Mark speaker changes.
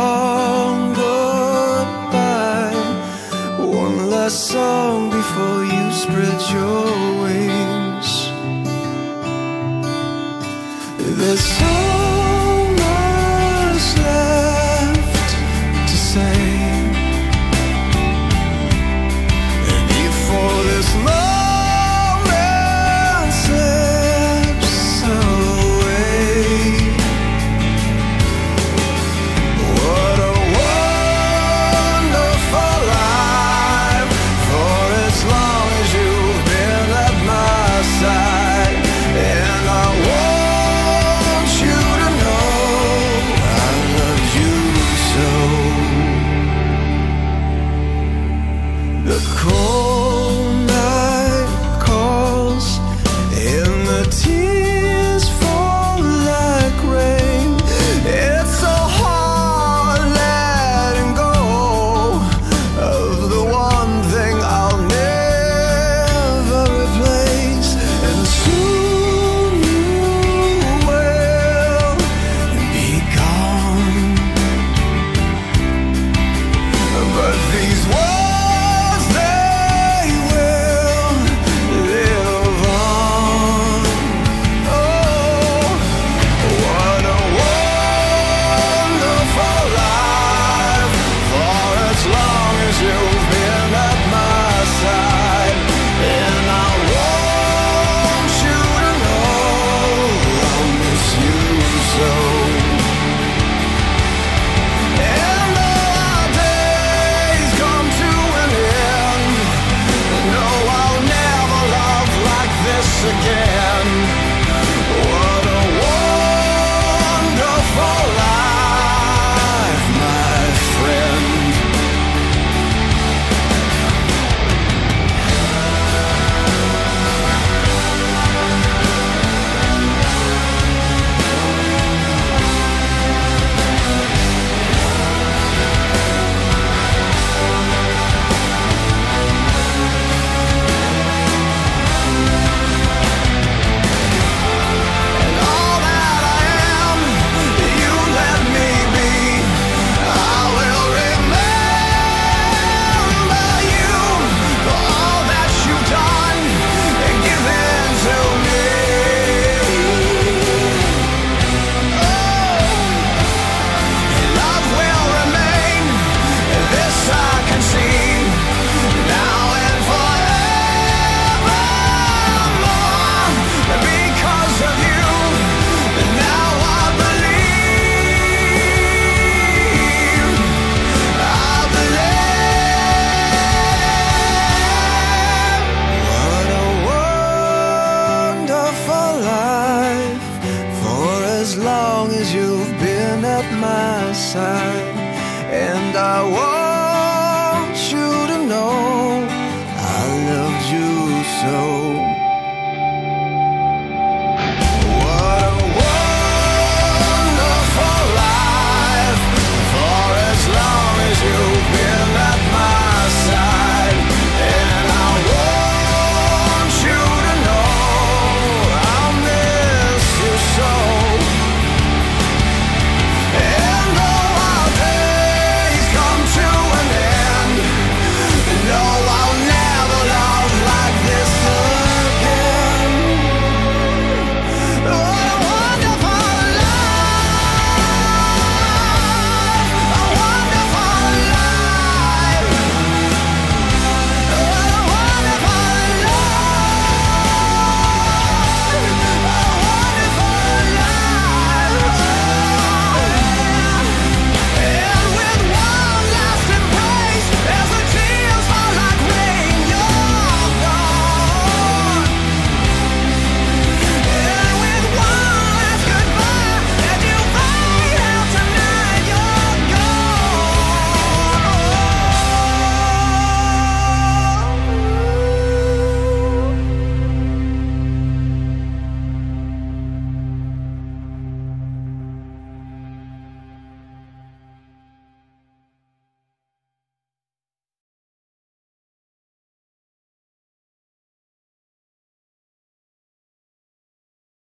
Speaker 1: long goodbye, one last song before you spread your wings. There's so much left to say before this moment slips away. What a wonderful life, for as long as you've been at my side. And I want you to know I love you so. The cold night calls, and the tears fall like rain. It's so hard letting go of the one thing I'll never replace. And soon you will be gone, but these words, they will live on. Oh, what a wonderful life, for as long as you've been at my side. And I want you to know I'll miss you so. And though our days come to an end, no, I'll never love like this again. What a wonderful life, my friend. And all that I am, you let me be. I will remember you for all that you've done and given to me. Love will remain, this I can see, now and forevermore. Because of you, now I believe, I believe. What a wonderful life, for as long as you've been at my side. And I want